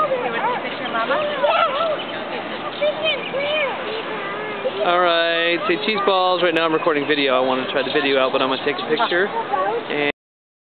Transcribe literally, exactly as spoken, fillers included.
Alright, say cheese balls. Right now I'm recording video. I want to try the video out, but I'm going to take a picture. And